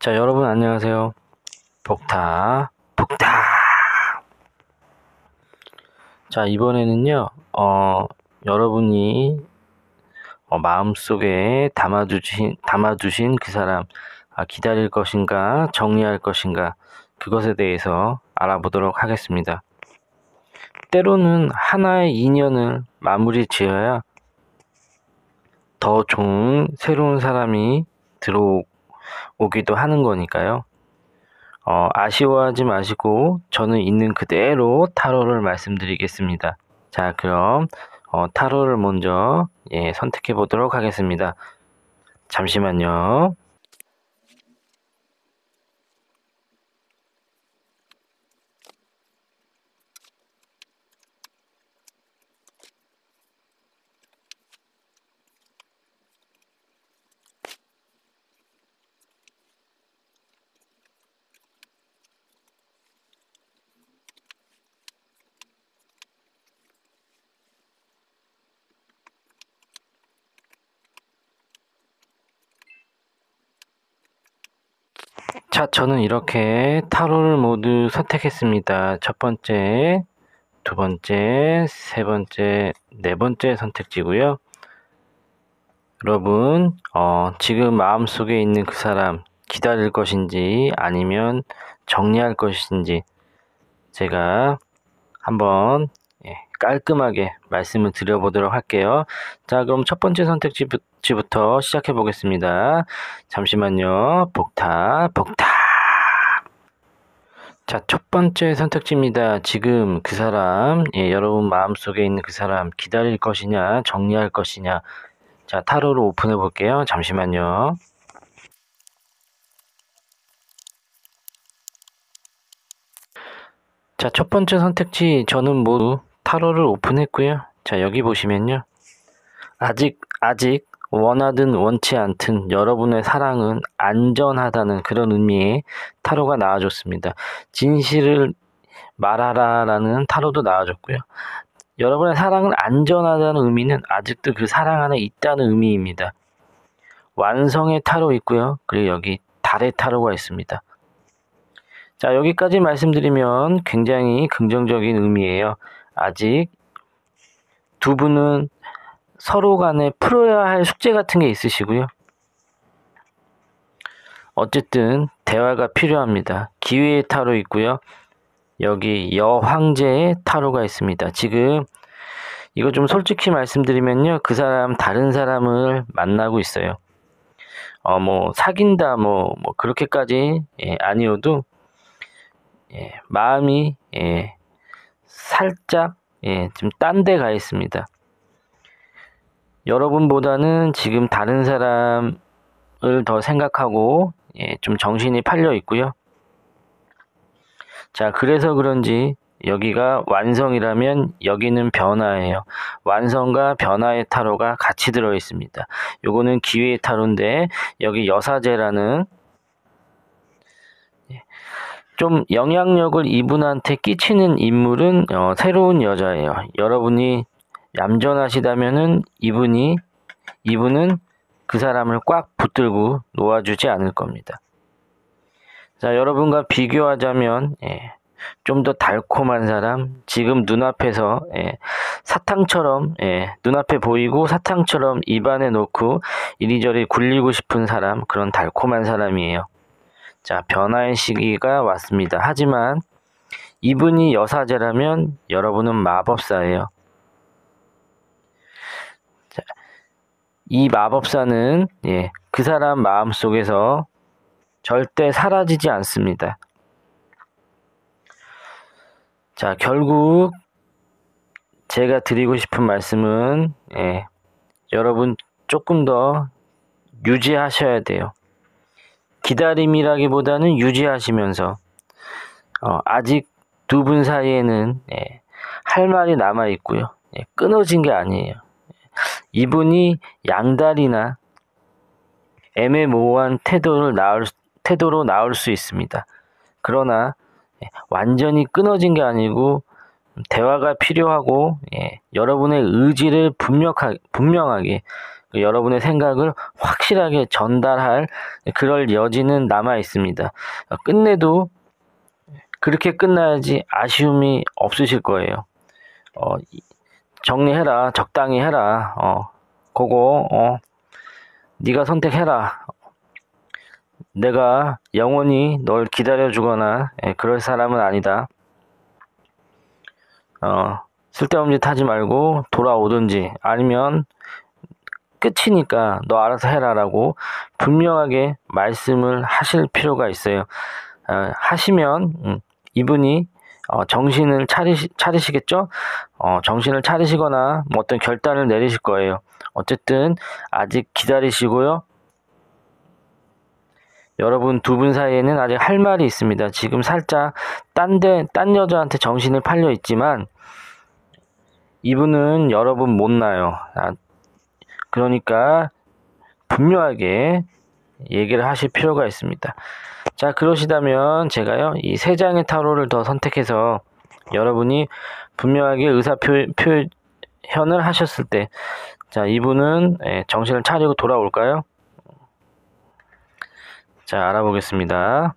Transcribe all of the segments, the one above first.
자, 여러분 안녕하세요. 복타. 자, 이번에는요, 여러분이 마음속에 담아두신 그 사람, 기다릴 것인가, 정리할 것인가, 그것에 대해서 알아보도록 하겠습니다. 때로는 하나의 인연을 마무리 지어야 더 좋은 새로운 사람이 들어오기도 하는 거니까요. 아쉬워하지 마시고 저는 있는 그대로 타로를 말씀드리겠습니다. 자, 그럼 타로를 먼저 선택해 보도록 하겠습니다. 잠시만요. 자, 저는 이렇게 타로를 모두 선택했습니다. 첫 번째, 두 번째, 세 번째, 네 번째 선택지고요. 여러분, 지금 마음속에 있는 그 사람 기다릴 것인지 아니면 정리할 것인지 제가 한번 깔끔하게 말씀을 드려보도록 할게요. 자, 그럼 첫 번째 선택지부터 시작해 보겠습니다. 잠시만요. 복타. 자, 첫 번째 선택지입니다. 지금 그 사람, 여러분 마음속에 있는 그 사람 기다릴 것이냐, 정리할 것이냐. 자, 타로를 오픈해 볼게요. 잠시만요. 자, 첫 번째 선택지 저는 모두 타로를 오픈했고요. 자, 여기 보시면요. 아직 원하든 원치 않든 여러분의 사랑은 안전하다는 그런 의미의 타로가 나와줬습니다. 진실을 말하라라는 타로도 나와줬고요. 여러분의 사랑은 안전하다는 의미는 아직도 그 사랑 안에 있다는 의미입니다. 완성의 타로 있고요. 그리고 여기 달의 타로가 있습니다. 자, 여기까지 말씀드리면 굉장히 긍정적인 의미예요. 아직 두 분은 서로 간에 풀어야 할 숙제 같은 게 있으시고요. 어쨌든 대화가 필요합니다. 기회의 타로 있고요. 여기 여황제의 타로가 있습니다. 지금 이거 좀 솔직히 말씀드리면요. 그 사람 다른 사람을 만나고 있어요. 뭐 사귄다 뭐 그렇게까지 아니어도 마음이 살짝 좀 딴 데 가 있습니다. 여러분보다는 지금 다른 사람을 더 생각하고 좀 정신이 팔려 있고요. 자, 그래서 그런지 여기가 완성이라면 여기는 변화예요. 완성과 변화의 타로가 같이 들어 있습니다. 요거는 기회의 타로인데 여기 여사제라는 좀 영향력을 이분한테 끼치는 인물은 새로운 여자예요. 여러분이 얌전하시다면은 이분은 그 사람을 꽉 붙들고 놓아주지 않을 겁니다. 자, 여러분과 비교하자면 좀 더 달콤한 사람, 지금 눈앞에서 사탕처럼 눈앞에 보이고 사탕처럼 입안에 넣고 이리저리 굴리고 싶은 사람, 그런 달콤한 사람이에요. 자, 변화의 시기가 왔습니다. 하지만 이분이 여사제라면 여러분은 마법사예요. 자, 이 마법사는 그 사람 마음속에서 절대 사라지지 않습니다. 자, 결국 제가 드리고 싶은 말씀은 여러분 조금 더 유지하셔야 돼요. 기다림이라기보다는 유지하시면서 아직 두 분 사이에는 할 말이 남아 있고요. 끊어진 게 아니에요. 이분이 양다리나 애매모호한 태도로 나올 수 있습니다. 그러나 완전히 끊어진 게 아니고 대화가 필요하고 여러분의 의지를 분명하게 여러분의 생각을 확실하게 전달할 그럴 여지는 남아 있습니다. 끝내도 그렇게 끝나야지 아쉬움이 없으실 거예요. 정리해라, 적당히 해라, 그거 네가 선택해라. 내가 영원히 널 기다려주거나 그럴 사람은 아니다. 쓸데없는 짓 하지 말고 돌아오든지 아니면 끝이니까 너 알아서 해라라고 분명하게 말씀을 하실 필요가 있어요. 하시면 이분이 정신을 차리시겠죠? 정신을 차리시거나 뭐 어떤 결단을 내리실 거예요. 어쨌든 아직 기다리시고요. 여러분 두 분 사이에는 아직 할 말이 있습니다. 지금 살짝 딴 여자한테 정신을 팔려 있지만 이분은 여러분 못나요. 그러니까 분명하게 얘기를 하실 필요가 있습니다. 자, 그러시다면 제가요, 이 세 장의 타로를 더 선택해서 여러분이 분명하게 의사 표현을 하셨을 때, 자, 이분은 정신을 차리고 돌아올까요? 자, 알아보겠습니다.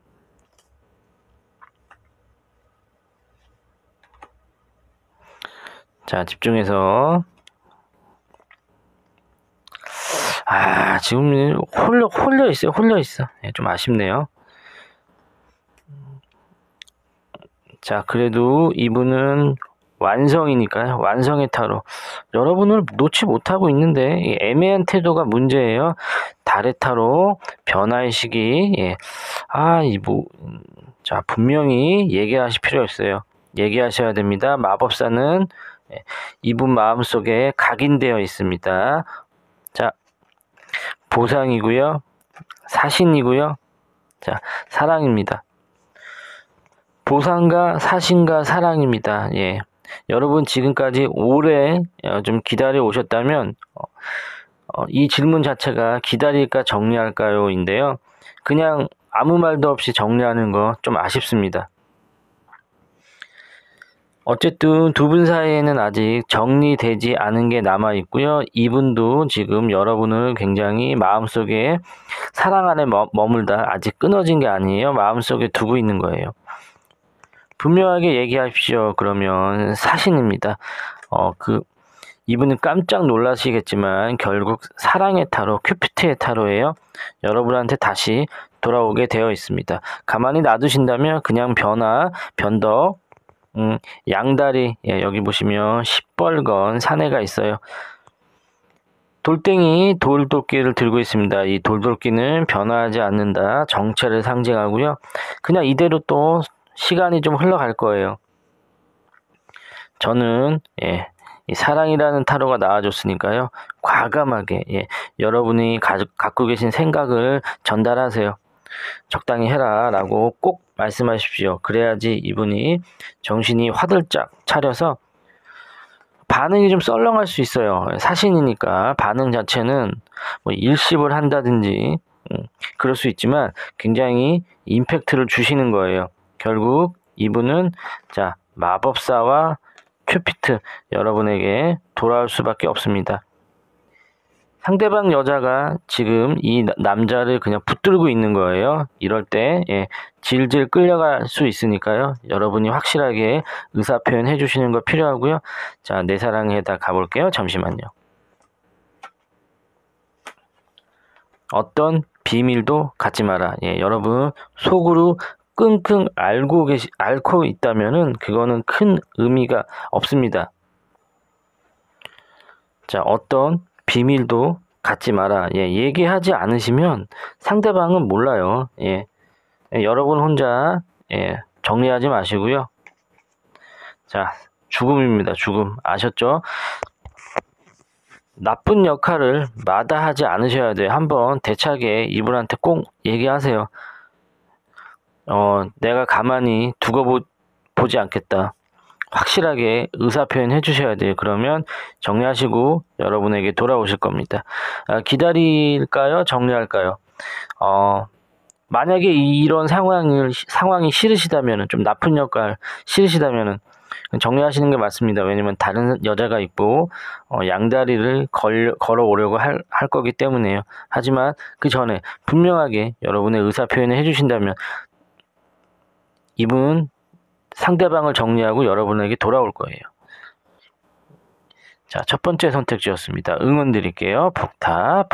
자, 집중해서. 지금 홀려 있어요. 홀려 있어. 좀 아쉽네요. 자, 그래도 이분은 완성이니까요. 완성의 타로. 여러분을 놓지 못하고 있는데 애매한 태도가 문제예요. 달의 타로, 변화의 시기. 자, 분명히 얘기하실 필요 있어요. 얘기하셔야 됩니다. 마법사는 이분 마음속에 각인되어 있습니다. 자, 보상이고요. 사신이고요. 자, 사랑입니다. 보상과 사신과 사랑입니다. 예. 여러분 지금까지 오래 좀 기다려 오셨다면 이 질문 자체가 기다릴까 정리할까요? 인데요. 그냥 아무 말도 없이 정리하는 거 좀 아쉽습니다. 어쨌든 두 분 사이에는 아직 정리되지 않은 게 남아 있고요. 이분도 지금 여러분을 굉장히 마음속에 사랑 안에 머물다 아직 끊어진 게 아니에요. 마음속에 두고 있는 거예요. 분명하게 얘기하십시오. 그러면 사신입니다. 이분은 깜짝 놀라시겠지만 결국 사랑의 타로, 큐피트의 타로예요. 여러분한테 다시 돌아오게 되어 있습니다. 가만히 놔두신다면 그냥 변덕, 양다리, 여기 보시면 시뻘건 사내가 있어요. 돌덩이 돌도끼를 들고 있습니다. 이 돌도끼는 변화하지 않는다. 정체를 상징하고요. 그냥 이대로 또 시간이 좀 흘러갈 거예요. 저는 이 사랑이라는 타로가 나와줬으니까요. 과감하게 여러분이 갖고 계신 생각을 전달하세요. 적당히 해라 라고 꼭 말씀하십시오. 그래야지 이분이 정신이 화들짝 차려서 반응이 좀 썰렁할 수 있어요. 사신이니까 반응 자체는 뭐 일십을 한다든지 그럴 수 있지만 굉장히 임팩트를 주시는 거예요. 결국 이분은 자, 마법사와 큐피트 여러분에게 돌아올 수밖에 없습니다. 상대방 여자가 지금 이 남자를 그냥 붙들고 있는 거예요. 이럴 때 질질 끌려갈 수 있으니까요. 여러분이 확실하게 의사표현 해주시는 거 필요하고요. 자, 내 사랑에다 가볼게요. 잠시만요. 어떤 비밀도 갖지 마라. 여러분 속으로 끙끙 앓고 있다면은 그거는 큰 의미가 없습니다. 자, 어떤 비밀도 갖지 마라. 얘기하지 않으시면 상대방은 몰라요. 여러분 혼자 정리하지 마시고요. 자, 죽음입니다. 죽음. 아셨죠? 나쁜 역할을 마다하지 않으셔야 돼요. 한번 대차게 이분한테 꼭 얘기하세요. 내가 가만히 두고 보지 않겠다. 확실하게 의사표현 해주셔야 돼요. 그러면 정리하시고 여러분에게 돌아오실 겁니다. 기다릴까요? 정리할까요? 만약에 이런 상황이 싫으시다면은, 좀 나쁜 역할 싫으시다면은, 정리하시는 게 맞습니다. 왜냐면 다른 여자가 있고 양다리를 걸어오려고 할 거기 때문에요. 하지만 그 전에 분명하게 여러분의 의사 표현을 해주신다면 이분은 상대방을 정리하고 여러분에게 돌아올 거예요. 자, 첫 번째 선택지였습니다. 응원 드릴게요. 복타.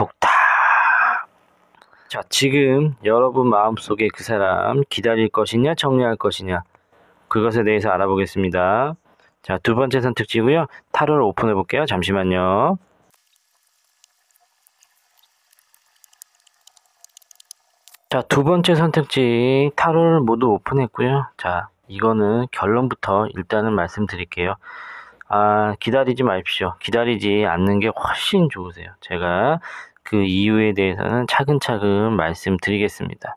자, 지금 여러분 마음속에 그 사람 기다릴 것이냐 정리할 것이냐 그것에 대해서 알아보겠습니다. 자, 두 번째 선택지고요. 타로를 오픈해 볼게요. 잠시만요. 자, 두 번째 선택지 타로를 모두 오픈했고요. 자, 이거는 결론부터 일단은 말씀드릴게요. 기다리지 마십시오. 기다리지 않는 게 훨씬 좋으세요. 제가 그 이유에 대해서는 차근차근 말씀드리겠습니다.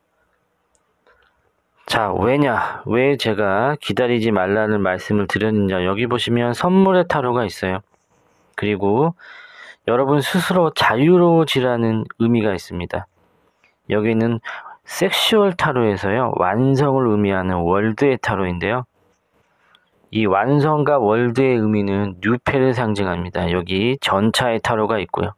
자, 왜 제가 기다리지 말라는 말씀을 드렸는지 여기 보시면 선물의 타로가 있어요. 그리고 여러분 스스로 자유로워지라는 의미가 있습니다. 여기는 섹슈얼 타로에서요, 완성을 의미하는 월드의 타로인데요. 이 완성과 월드의 의미는 뉴페를 상징합니다. 여기 전차의 타로가 있고요.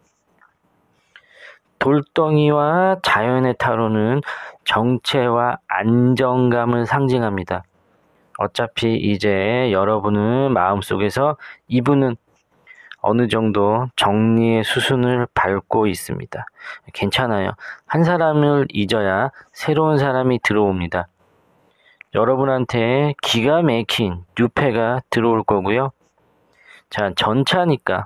돌덩이와 자연의 타로는 정체와 안정감을 상징합니다. 어차피 이제 여러분은 마음속에서 이분은 어느 정도 정리의 수순을 밟고 있습니다. 괜찮아요. 한 사람을 잊어야 새로운 사람이 들어옵니다. 여러분한테 기가 막힌 뉴페가 들어올 거고요. 자, 전차니까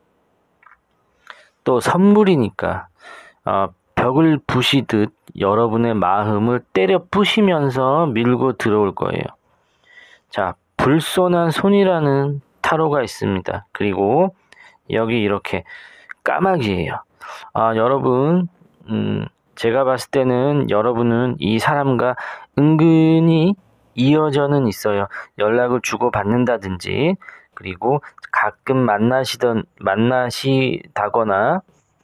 또 선물이니까 벽을 부시듯 여러분의 마음을 때려 부시면서 밀고 들어올 거예요. 자, 불손한 손이라는 타로가 있습니다. 그리고 여기 이렇게 까마귀예요. 여러분, 제가 봤을 때는 여러분은 이 사람과 은근히 이어져는 있어요. 연락을 주고받는다든지, 그리고 가끔 만나시다거나,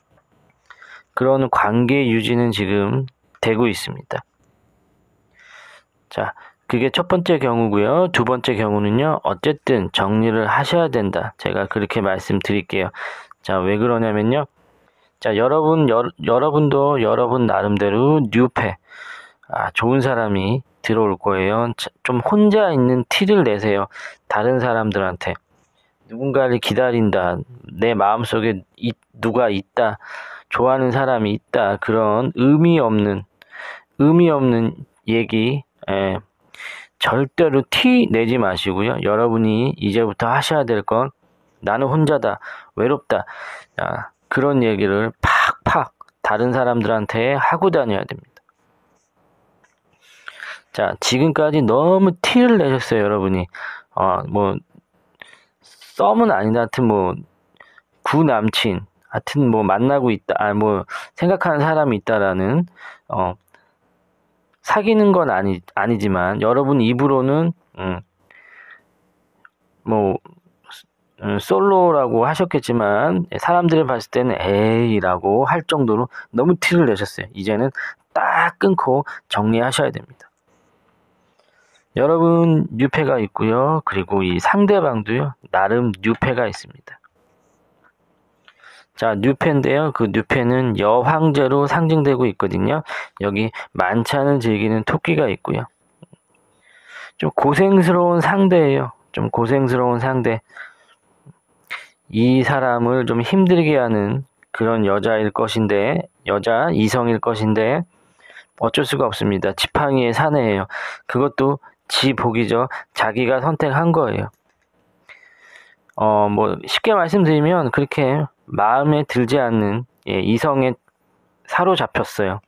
그런 관계 유지는 지금 되고 있습니다. 자, 그게 첫 번째 경우고요. 두 번째 경우는요. 어쨌든 정리를 하셔야 된다. 제가 그렇게 말씀드릴게요. 자, 왜 그러냐면요. 자, 여러분도 여러분 나름대로 뉴페, 좋은 사람이 들어올 거예요. 좀 혼자 있는 티를 내세요. 다른 사람들한테. 누군가를 기다린다. 내 마음속에 누가 있다. 좋아하는 사람이 있다. 그런 의미 없는 얘기, 절대로 티 내지 마시고요. 여러분이 이제부터 하셔야 될 건 나는 혼자다, 외롭다. 그런 얘기를 팍팍 다른 사람들한테 하고 다녀야 됩니다. 자, 지금까지 너무 티를 내셨어요, 여러분이. 썸은 아니다. 하여튼 구남친, 하여튼 만나고 있다, 생각하는 사람이 있다라는, 사귀는 건 아니지만, 여러분 입으로는, 솔로라고 하셨겠지만, 사람들이 봤을 때는 에이라고 할 정도로 너무 티를 내셨어요. 이제는 딱 끊고 정리하셔야 됩니다. 여러분 뉴페가 있고요. 그리고 이 상대방도요. 나름 뉴페가 있습니다. 자, 뉴페인데요. 그 뉴페는 여황제로 상징되고 있거든요. 여기 만찬을 즐기는 토끼가 있고요. 좀 고생스러운 상대예요. 좀 고생스러운 상대. 이 사람을 좀 힘들게 하는 그런 이성일 것인데 어쩔 수가 없습니다. 지팡이의 사내예요. 그것도 지 복이죠. 자기가 선택한 거예요. 쉽게 말씀드리면 그렇게 마음에 들지 않는 이성에 사로잡혔어요.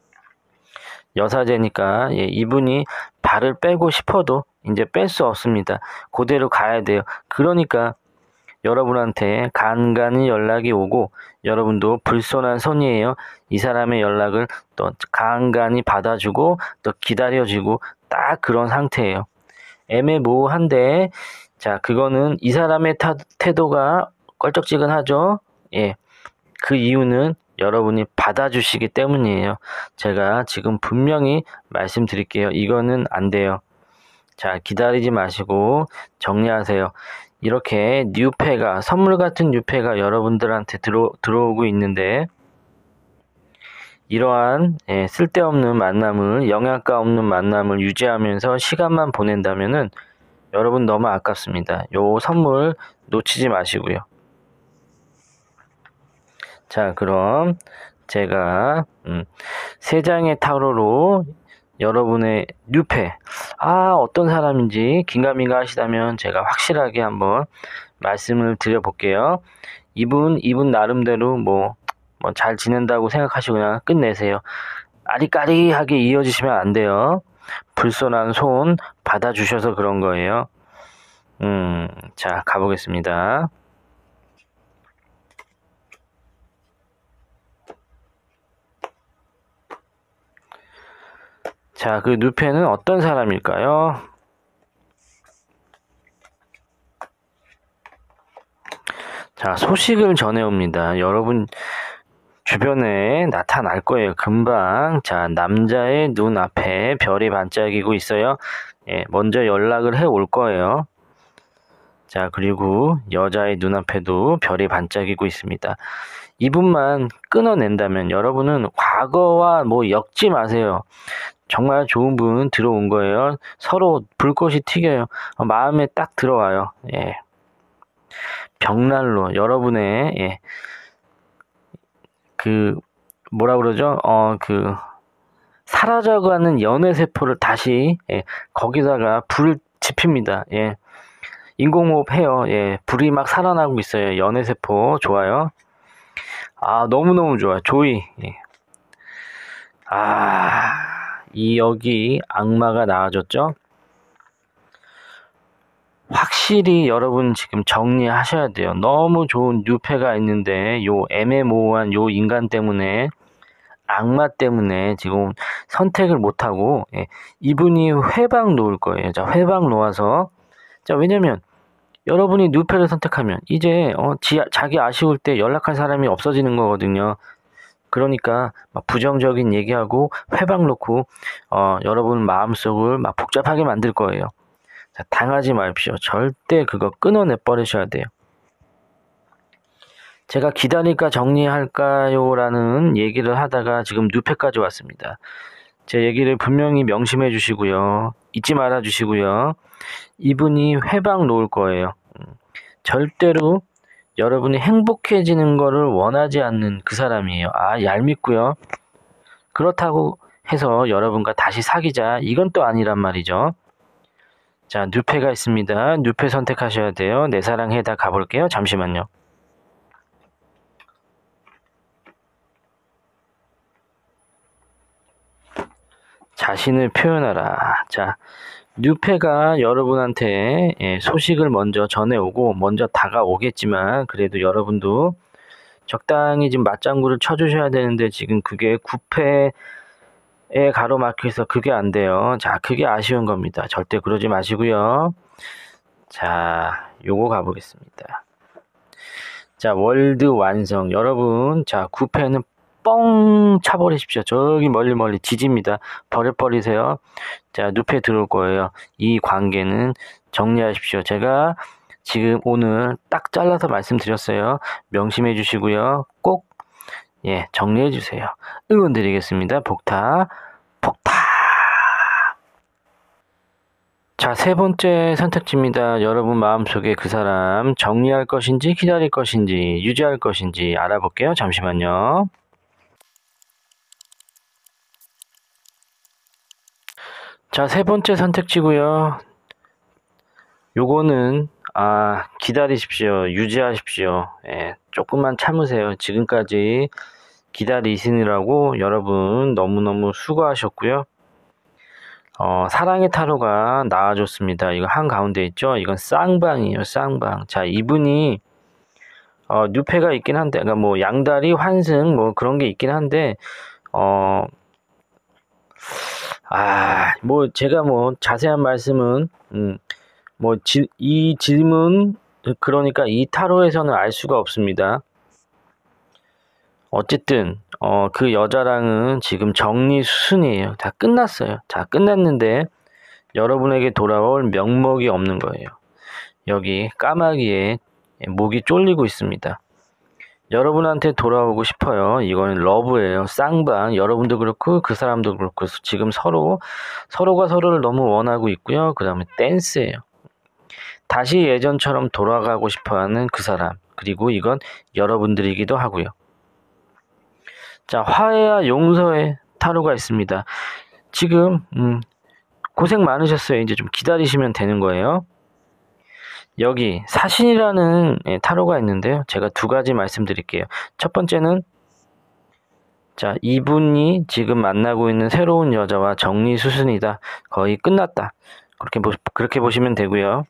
여사제니까 이분이 발을 빼고 싶어도 이제 뺄 수 없습니다. 그대로 가야 돼요. 그러니까 여러분한테 간간히 연락이 오고 여러분도 불손한 손이에요. 이 사람의 연락을 또 간간히 받아주고 또 기다려주고 딱 그런 상태예요. 애매모호한데 자, 그거는 이 사람의 태도가 껄쩍지근하죠. 그 이유는 여러분이 받아주시기 때문이에요. 제가 지금 분명히 말씀드릴게요. 이거는 안 돼요. 자, 기다리지 마시고 정리하세요. 이렇게 뉴페가, 선물 같은 뉴페가 여러분들한테 들어오고 있는데, 이러한 쓸데없는 만남을, 영양가 없는 만남을 유지하면서 시간만 보낸다면은 여러분 너무 아깝습니다. 요 선물 놓치지 마시고요. 자, 그럼 제가 3장의 타로로 여러분의 뉴페, 어떤 사람인지 긴가민가 하시다면 제가 확실하게 한번 말씀을 드려볼게요. 이분 나름대로 뭐 잘 지낸다고 생각하시고 그냥 끝내세요. 아리까리하게 이어지시면 안 돼요. 불손한 손 받아주셔서 그런 거예요. 자, 가보겠습니다. 자, 그 뉴페는 어떤 사람일까요? 자, 소식을 전해옵니다. 여러분 주변에 나타날 거예요. 금방. 자, 남자의 눈앞에 별이 반짝이고 있어요. 먼저 연락을 해 올 거예요. 자, 그리고 여자의 눈앞에도 별이 반짝이고 있습니다. 이분만 끊어낸다면 여러분은 과거와 엮지 마세요. 정말 좋은 분 들어온 거예요. 서로 불꽃이 튀겨요. 마음에 딱 들어와요. 벽난로, 여러분의, 뭐라 그러죠? 사라져가는 연애세포를 다시, 거기다가 불을 지핍니다. 인공호흡 해요. 불이 막 살아나고 있어요. 연애세포, 좋아요. 너무너무 좋아요. 조이. 여기 악마가 나와줬죠? 확실히 여러분 지금 정리하셔야 돼요. 너무 좋은 뉴페가 있는데 요 애매모호한 요 인간 때문에, 악마 때문에 지금 선택을 못하고 이분이 회방 놓을 거예요. 자, 회방 놓아서, 자, 왜냐면 여러분이 뉴페를 선택하면 이제 자기 아쉬울 때 연락할 사람이 없어지는 거거든요. 그러니까 막 부정적인 얘기하고 회방 놓고 여러분 마음속을 막 복잡하게 만들 거예요. 자, 당하지 마십시오. 절대 그거 끊어내 버리셔야 돼요. 제가 기다릴까 정리할까요? 라는 얘기를 하다가 지금 뉴페까지 왔습니다. 제 얘기를 분명히 명심해 주시고요. 잊지 말아 주시고요. 이분이 회방 놓을 거예요. 절대로 여러분이 행복해지는 거를 원하지 않는 그 사람이에요. 얄밉고요. 그렇다고 해서 여러분과 다시 사귀자, 이건 또 아니란 말이죠. 자, 뉴페가 있습니다. 뉴페 선택하셔야 돼요. 내 사랑해다 가볼게요. 잠시만요. 자신을 표현하라. 자, 뉴페가 여러분한테 소식을 먼저 전해오고 먼저 다가오겠지만, 그래도 여러분도 적당히 지금 맞장구를 쳐주셔야 되는데 지금 그게 9패에 가로막혀서 그게 안 돼요. 자, 그게 아쉬운 겁니다. 절대 그러지 마시고요. 자, 요거 가보겠습니다. 자, 월드 완성. 여러분, 자, 9패는 뻥 차버리십시오. 저기 멀리 지집니다. 버려버리세요. 자, 뉴페 들어올 거예요. 이 관계는 정리하십시오. 제가 지금 오늘 딱 잘라서 말씀드렸어요. 명심해 주시고요. 꼭 정리해 주세요. 응원 드리겠습니다. 복타. 자, 3번째 선택지입니다. 여러분 마음속에 그 사람 정리할 것인지 기다릴 것인지 유지할 것인지 알아볼게요. 잠시만요. 자, 3번째 선택지고요. 요거는 기다리십시오. 유지하십시오. 조금만 참으세요. 지금까지 기다리시느라고 여러분 너무너무 수고하셨고요. 사랑의 타로가 나와줬습니다. 이거 한가운데 있죠? 이건 쌍방이에요. 쌍방. 자, 이분이 뉴페가 있긴 한데, 그러니까 뭐 양다리, 환승 뭐 그런 게 있긴 한데, 뭐 제가 뭐 자세한 말씀은 이 질문, 그러니까 이 타로에서는 알 수가 없습니다. 어쨌든 그 여자랑은 지금 정리 수순이에요. 다 끝났어요. 자, 끝났는데 여러분에게 돌아올 명목이 없는 거예요. 여기 까마귀에 목이 쫄리고 있습니다. 여러분한테 돌아오고 싶어요. 이거는 러브예요. 쌍방. 여러분도 그렇고 그 사람도 그렇고 지금 서로가 서로를 너무 원하고 있고요. 그 다음에 댄스예요. 다시 예전처럼 돌아가고 싶어하는 그 사람. 그리고 이건 여러분들이기도 하고요. 자, 화해와 용서의 타로가 있습니다. 지금 고생 많으셨어요. 이제 좀 기다리시면 되는 거예요. 여기 사신이라는 타로가 있는데요. 제가 두 가지 말씀드릴게요. 첫 번째는 자, 이분이 지금 만나고 있는 새로운 여자와 정리 수순이다. 거의 끝났다. 그렇게 보시면 되고요.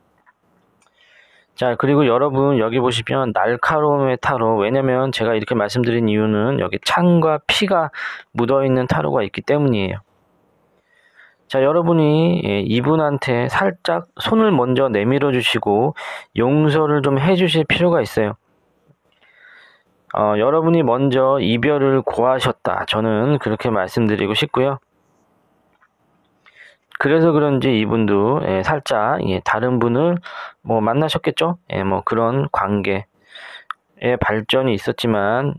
자, 그리고 여러분 여기 보시면 날카로움의 타로. 왜냐면 제가 이렇게 말씀드린 이유는 여기 창과 피가 묻어있는 타로가 있기 때문이에요. 자, 여러분이 이분한테 살짝 손을 먼저 내밀어 주시고 용서를 좀 해주실 필요가 있어요. 여러분이 먼저 이별을 고하셨다. 저는 그렇게 말씀드리고 싶고요. 그래서 그런지 이분도 살짝 다른 분을 뭐 만나셨겠죠? 뭐 그런 관계의 발전이 있었지만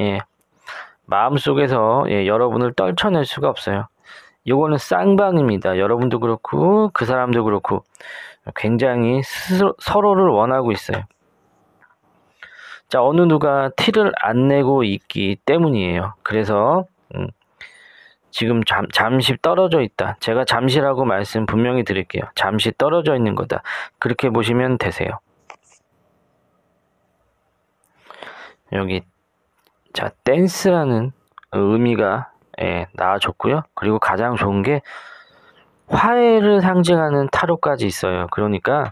마음속에서 여러분을 떨쳐낼 수가 없어요. 요거는 쌍방입니다. 여러분도 그렇고 그 사람도 그렇고 굉장히 서로를 원하고 있어요. 자, 어느 누가 티를 안 내고 있기 때문이에요. 그래서 지금 잠시 떨어져 있다. 제가 잠시라고 말씀 분명히 드릴게요. 잠시 떨어져 있는 거다. 그렇게 보시면 되세요. 여기 자, 댄스라는 의미가 나와줬고요. 그리고 가장 좋은 게 화해를 상징하는 타로까지 있어요. 그러니까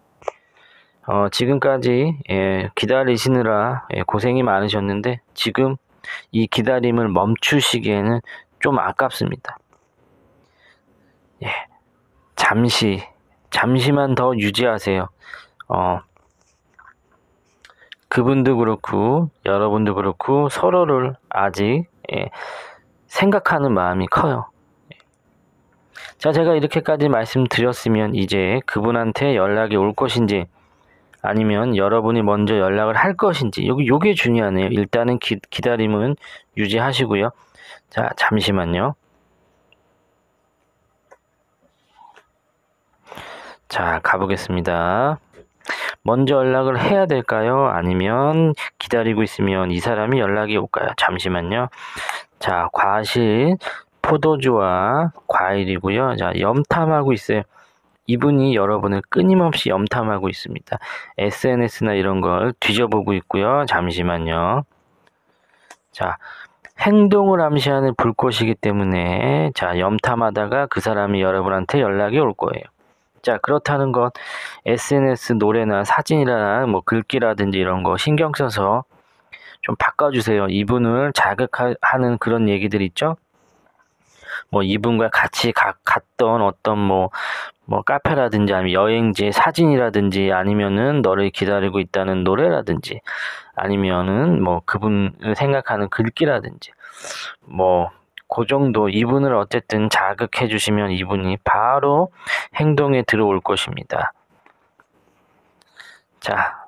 지금까지 기다리시느라 고생이 많으셨는데 지금 이 기다림을 멈추시기에는 좀 아깝습니다. 잠시만 더 유지하세요. 그분도 그렇고 여러분도 그렇고 서로를 아직 생각하는 마음이 커요. 자, 제가 이렇게까지 말씀드렸으면 이제 그분한테 연락이 올 것인지 아니면 여러분이 먼저 연락을 할 것인지 요게 중요하네요. 일단은 기다림은 유지하시고요. 자, 잠시만요. 자, 가보겠습니다. 먼저 연락을 해야 될까요? 아니면 기다리고 있으면 이 사람이 연락이 올까요? 잠시만요. 자, 과실, 포도주와 과일이고요. 자, 염탐하고 있어요. 이분이 여러분을 끊임없이 염탐하고 있습니다. SNS나 이런 걸 뒤져보고 있고요. 잠시만요. 자, 행동을 암시하는 불꽃이기 때문에 자, 염탐하다가 그 사람이 여러분한테 연락이 올 거예요. 자, 그렇다는 건 SNS 노래나 사진이나 뭐 글귀라든지 이런 거 신경 써서 좀 바꿔주세요. 이분을 자극하는 그런 얘기들 있죠? 뭐 이분과 같이 갔던 어떤 뭐 카페라든지 아니면 여행지 사진이라든지 아니면은 너를 기다리고 있다는 노래라든지 아니면은 뭐 그분을 생각하는 글귀라든지 뭐 그 정도 이분을 어쨌든 자극해 주시면 이분이 바로 행동에 들어올 것입니다. 자,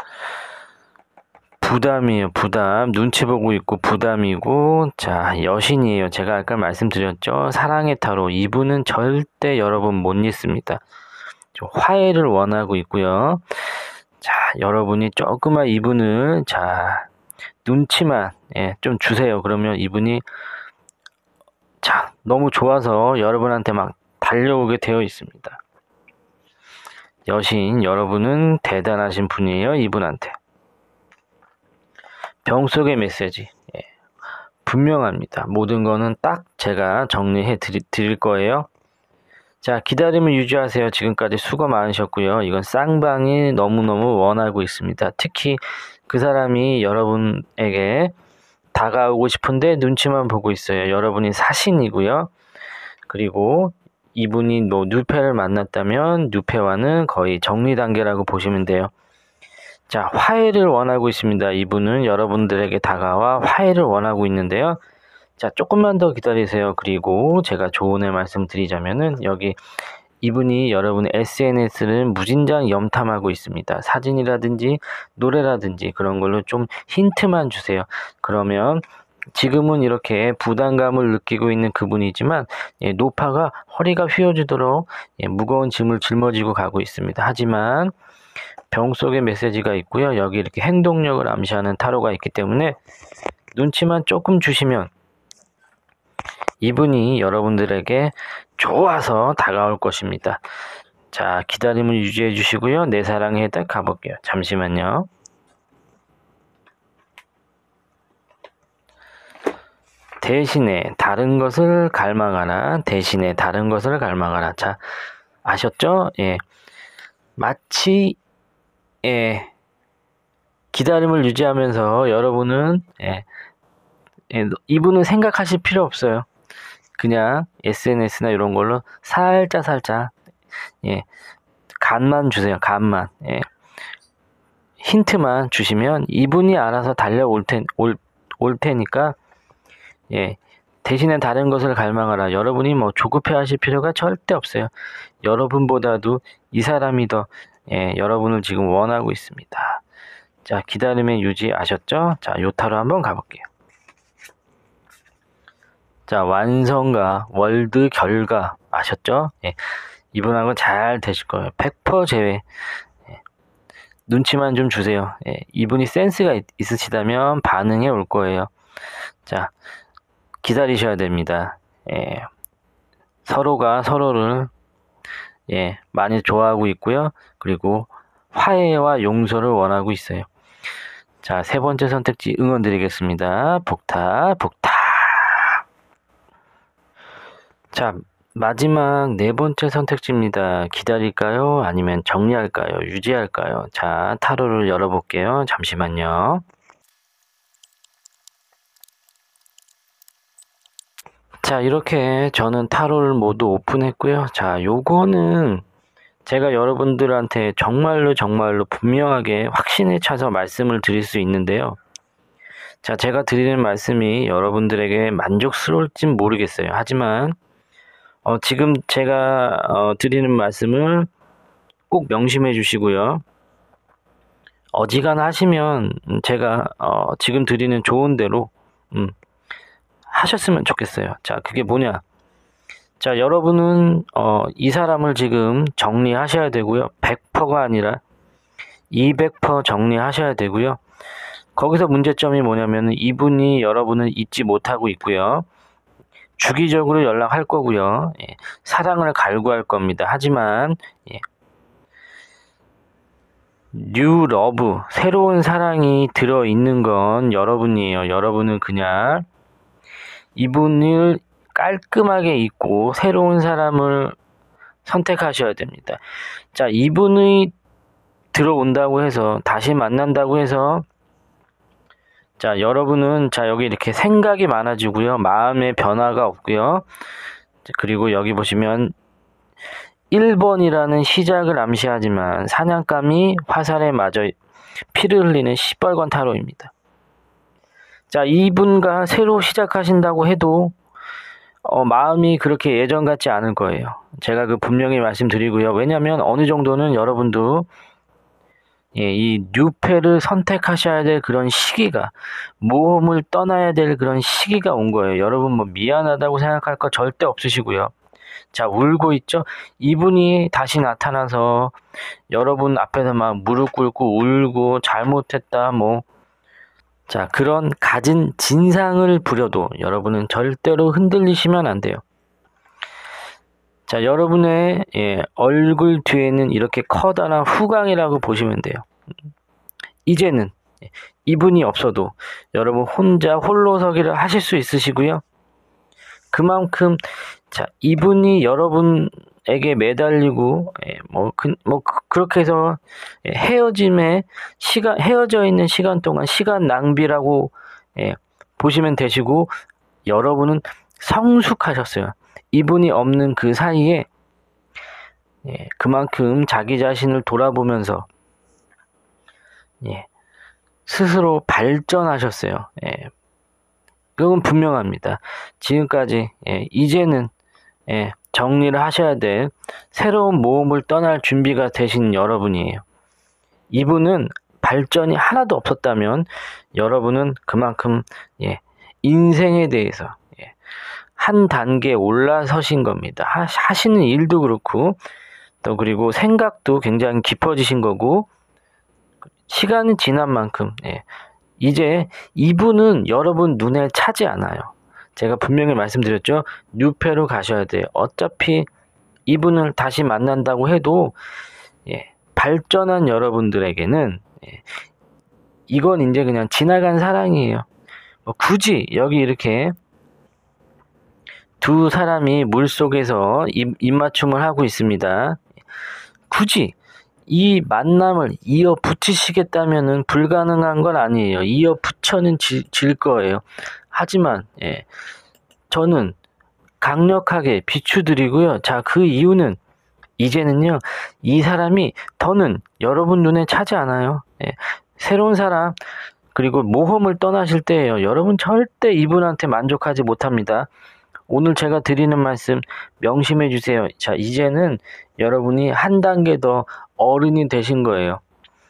부담이에요. 부담. 눈치 보고 있고 부담이고 자, 여신이에요. 제가 아까 말씀드렸죠. 사랑의 타로. 이분은 절대 여러분 못 잊습니다. 화해를 원하고 있고요. 자, 여러분이 조금만 이분을 자, 눈치만 좀 주세요. 그러면 이분이 자, 너무 좋아서 여러분한테 막 달려오게 되어 있습니다. 여신, 여러분은 대단하신 분이에요. 이분한테. 병 속의 메시지 분명합니다. 모든 거는 딱 제가 정리해 드릴 거예요. 자, 기다림을 유지하세요. 지금까지 수고 많으셨고요. 이건 쌍방이 너무너무 원하고 있습니다. 특히 그 사람이 여러분에게 다가오고 싶은데 눈치만 보고 있어요. 여러분이 사신이고요. 그리고 이분이 뭐 누페를 만났다면 누페와는 거의 정리 단계라고 보시면 돼요. 자, 화해를 원하고 있습니다. 이분은 여러분들에게 다가와 화해를 원하고 있는데요. 자, 조금만 더 기다리세요. 그리고 제가 조언의 말씀 드리자면은 여기 이분이 여러분의 SNS를 무진장 염탐하고 있습니다. 사진이라든지 노래라든지 그런 걸로 좀 힌트만 주세요. 그러면 지금은 이렇게 부담감을 느끼고 있는 그분이지만 노파가 허리가 휘어지도록 무거운 짐을 짊어지고 가고 있습니다. 하지만 병 속에 메시지가 있고요. 여기 이렇게 행동력을 암시하는 타로가 있기 때문에 눈치만 조금 주시면 이분이 여러분들에게 좋아서 다가올 것입니다. 자, 기다림을 유지해 주시고요. 내 사랑에 딱 가볼게요. 잠시만요. 대신에 다른 것을 갈망하라. 대신에 다른 것을 갈망하라. 자, 아셨죠? 예. 마치 기다림을 유지하면서 여러분은 이분은 생각하실 필요 없어요. 그냥 SNS나 이런 걸로 살짝 간만 주세요. 간만. 힌트만 주시면 이분이 알아서 달려올 테니까 대신에 다른 것을 갈망하라. 여러분이 뭐 조급해 하실 필요가 절대 없어요. 여러분보다도 이 사람이 더 여러분을 지금 원하고 있습니다. 자, 기다림의 유지 아셨죠? 자, 요타로 한번 가볼게요. 자, 완성과 월드 결과 아셨죠? 이분하고 잘 되실 거예요. 100% 제외. 눈치만 좀 주세요. 이분이 센스가 있으시다면 반응해 올 거예요. 자, 기다리셔야 됩니다. 서로가 서로를 많이 좋아하고 있고요. 그리고 화해와 용서를 원하고 있어요. 자, 세 번째 선택지 응원 드리겠습니다. 복탁. 자, 마지막 네 번째 선택지입니다. 기다릴까요? 아니면 정리할까요? 유지할까요? 자, 타로를 열어볼게요. 잠시만요. 자, 이렇게 저는 타로를 모두 오픈했고요. 자, 요거는 제가 여러분들한테 정말로 분명하게 확신에 차서 말씀을 드릴 수 있는데요. 자, 제가 드리는 말씀이 여러분들에게 만족스러울진 모르겠어요. 하지만 지금 제가 드리는 말씀을 꼭 명심해 주시고요. 어지간하시면 제가 지금 드리는 좋은 대로 하셨으면 좋겠어요. 자, 그게 뭐냐? 자, 여러분은 이 사람을 지금 정리하셔야 되고요. 100%가 아니라 200% 정리하셔야 되고요. 거기서 문제점이 뭐냐면 이분이 여러분을 잊지 못하고 있고요. 주기적으로 연락할 거고요. 사랑을 갈구할 겁니다. 하지만 뉴 러브, 새로운 사랑이 들어있는 건 여러분이에요. 여러분은 그냥 이분을 깔끔하게 잊고 새로운 사람을 선택하셔야 됩니다. 자, 이분이 들어온다고 해서 다시 만난다고 해서 자, 여러분은 자, 여기 이렇게 생각이 많아지고요. 마음의 변화가 없고요. 그리고 여기 보시면 1번이라는 시작을 암시하지만 사냥감이 화살에 맞아 피를 흘리는 시뻘건 타로입니다. 자, 이분과 새로 시작하신다고 해도 마음이 그렇게 예전 같지 않을 거예요. 제가 분명히 말씀드리고요. 왜냐하면 어느 정도는 여러분도 이 뉴페를 선택하셔야 될 그런 시기가, 모험을 떠나야 될 그런 시기가 온 거예요. 여러분 뭐 미안하다고 생각할 거 절대 없으시고요. 자, 울고 있죠? 이분이 다시 나타나서 여러분 앞에서 막 무릎 꿇고 울고 잘못했다 자, 그런 가진 진상을 부려도 여러분은 절대로 흔들리시면 안 돼요. 자, 여러분의 얼굴 뒤에는 이렇게 커다란 후광이라고 보시면 돼요. 이제는 이분이 없어도 여러분 혼자 홀로서기를 하실 수 있으시고요. 그만큼 자, 이분이 여러분에게 매달리고 그렇게 해서 헤어져 있는 시간 동안 시간 낭비라고 보시면 되시고, 여러분은 성숙하셨어요. 이분이 없는 그 사이에 그만큼 자기 자신을 돌아보면서 스스로 발전하셨어요. 그건 분명합니다. 지금까지 이제는 정리를 하셔야 될 새로운 모험을 떠날 준비가 되신 여러분이에요. 이분은 발전이 하나도 없었다면 여러분은 그만큼 인생에 대해서 한 단계 올라서신 겁니다. 하시는 일도 그렇고 또 그리고 생각도 굉장히 깊어지신 거고 시간이 지난 만큼 이제 이분은 여러분 눈에 차지 않아요. 제가 분명히 말씀드렸죠. 뉴페로 가셔야 돼요. 어차피 이분을 다시 만난다고 해도 발전한 여러분들에게는 이건 이제 그냥 지나간 사랑이에요. 굳이 여기 이렇게 두 사람이 물속에서 입맞춤을 하고 있습니다. 굳이 이 만남을 이어 붙이시겠다면은 불가능한 건 아니에요. 이어 붙여는 질 거예요. 하지만 저는 강력하게 비추드리고요. 자, 그 이유는 이제는요. 이 사람이 더는 여러분 눈에 차지 않아요. 새로운 사람 그리고 모험을 떠나실 때예요. 여러분 절대 이분한테 만족하지 못합니다. 오늘 제가 드리는 말씀 명심해 주세요. 자, 이제는 여러분이 한 단계 더 어른이 되신 거예요.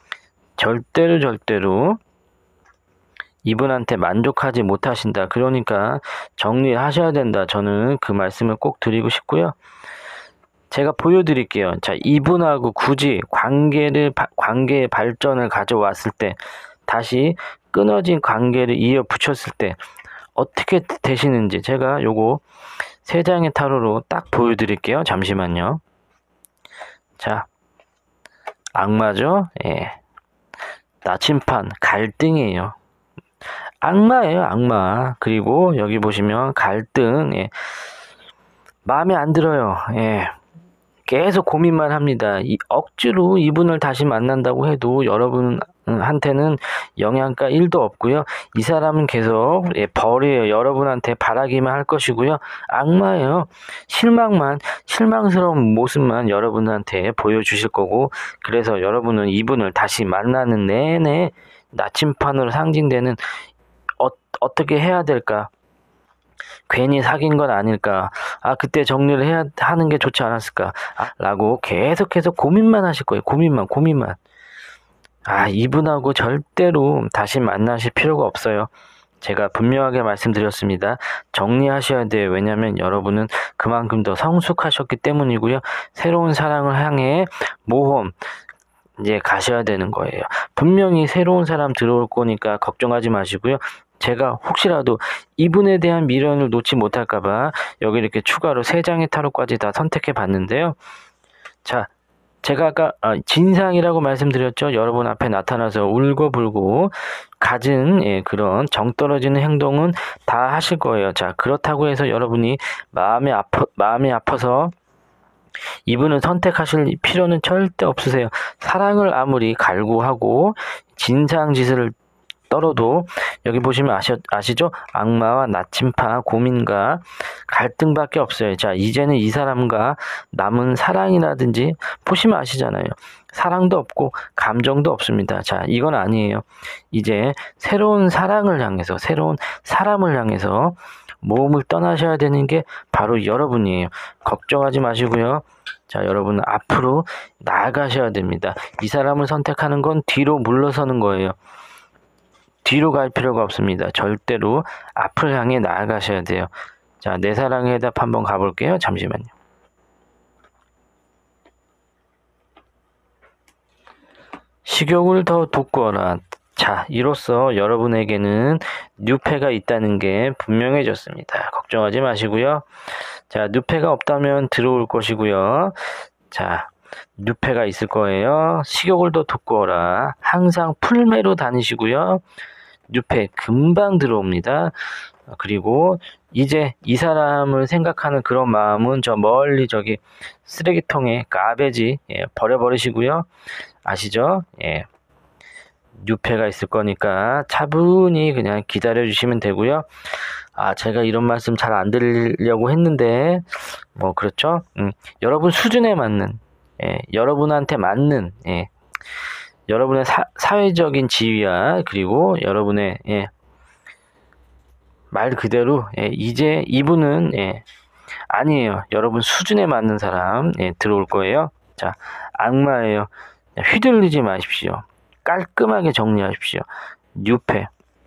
절대로 이분한테 만족하지 못하신다. 그러니까 정리하셔야 된다. 저는 그 말씀을 꼭 드리고 싶고요. 제가 보여드릴게요. 자, 이분하고 굳이 관계의 발전을 가져왔을 때 다시 끊어진 관계를 이어 붙였을 때 어떻게 되시는지 제가 요거 3장의 타로로 딱 보여드릴게요. 잠시만요. 자, 악마죠? 나침판, 갈등이에요. 악마예요, 악마. 그리고 여기 보시면 갈등, 마음에 안 들어요. 계속 고민만 합니다. 억지로 이분을 다시 만난다고 해도 여러분한테는 영향가 1도 없고요. 이 사람은 계속 벌이에요. 여러분한테 바라기만 할 것이고요. 악마예요. 실망스러운 모습만 여러분한테 보여주실 거고, 그래서 여러분은 이분을 다시 만나는 내내 나침판으로 상징되는 어떻게 해야 될까? 괜히 사귄 건 아닐까? 그때 정리를 하는 게 좋지 않았을까? 라고 계속해서 고민만 하실 거예요. 고민만. 이분하고 절대로 다시 만나실 필요가 없어요. 제가 분명하게 말씀드렸습니다. 정리하셔야 돼요. 왜냐하면 여러분은 그만큼 더 성숙하셨기 때문이고요. 새로운 사랑을 향해 모험, 이제 가셔야 되는 거예요. 분명히 새로운 사람 들어올 거니까 걱정하지 마시고요. 제가 혹시라도 이분에 대한 미련을 놓지 못할까봐 여기 이렇게 추가로 3장의 타로까지 다 선택해 봤는데요. 자, 제가 아까 진상이라고 말씀드렸죠. 여러분 앞에 나타나서 울고불고 갖은 그런 정 떨어지는 행동은 다 하실 거예요. 자, 그렇다고 해서 여러분이 마음이 아파서 이분을 선택하실 필요는 절대 없으세요. 사랑을 아무리 갈구하고 진상짓을 떨어도 여기 보시면 아시죠? 악마와 나침판, 고민과 갈등밖에 없어요. 자, 이제는 이 사람과 남은 사랑이라든지 보시면 아시잖아요. 사랑도 없고 감정도 없습니다. 자, 이건 아니에요. 이제 새로운 사랑을 향해서, 새로운 사람을 향해서 모험을 떠나셔야 되는 게 바로 여러분이에요. 걱정하지 마시고요. 자, 여러분 앞으로 나아가셔야 됩니다. 이 사람을 선택하는 건 뒤로 물러서는 거예요. 뒤로 갈 필요가 없습니다. 절대로 앞을 향해 나아가셔야 돼요. 자, 내 사랑의 해답 한번 가볼게요. 잠시만요. 식욕을 더 돋구어라. 자, 이로써 여러분에게는 뉴페가 있다는 게 분명해졌습니다. 걱정하지 마시고요. 자, 뉴페가 없다면 들어올 것이고요. 자, 뉴페가 있을 거예요. 식욕을 더 돋구어라. 항상 풀매로 다니시고요. 뉴페 금방 들어옵니다. 그리고 이제 이 사람을 생각하는 그런 마음은 저 멀리 저기 쓰레기통에 가베지 버려버리시고요. 아시죠? 뉴페가 있을 거니까 차분히 그냥 기다려 주시면 되고요. 제가 이런 말씀 잘 안 드리려고 했는데 뭐 그렇죠? 여러분 수준에 맞는 여러분한테 맞는 여러분의 사회적인 지위와 그리고 여러분의 말 그대로 이제 이분은 아니에요. 여러분 수준에 맞는 사람 들어올 거예요. 자, 악마예요. 휘둘리지 마십시오. 깔끔하게 정리하십시오. 뉴페.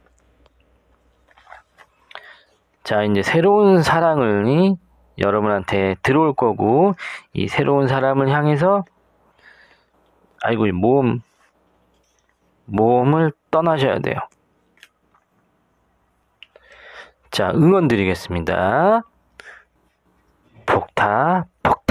자, 이제 새로운 사랑이 여러분한테 들어올 거고, 이 새로운 사람을 향해서, 아이고, 모험을 떠나셔야 돼요. 자, 응원 드리겠습니다. 폭타, 폭.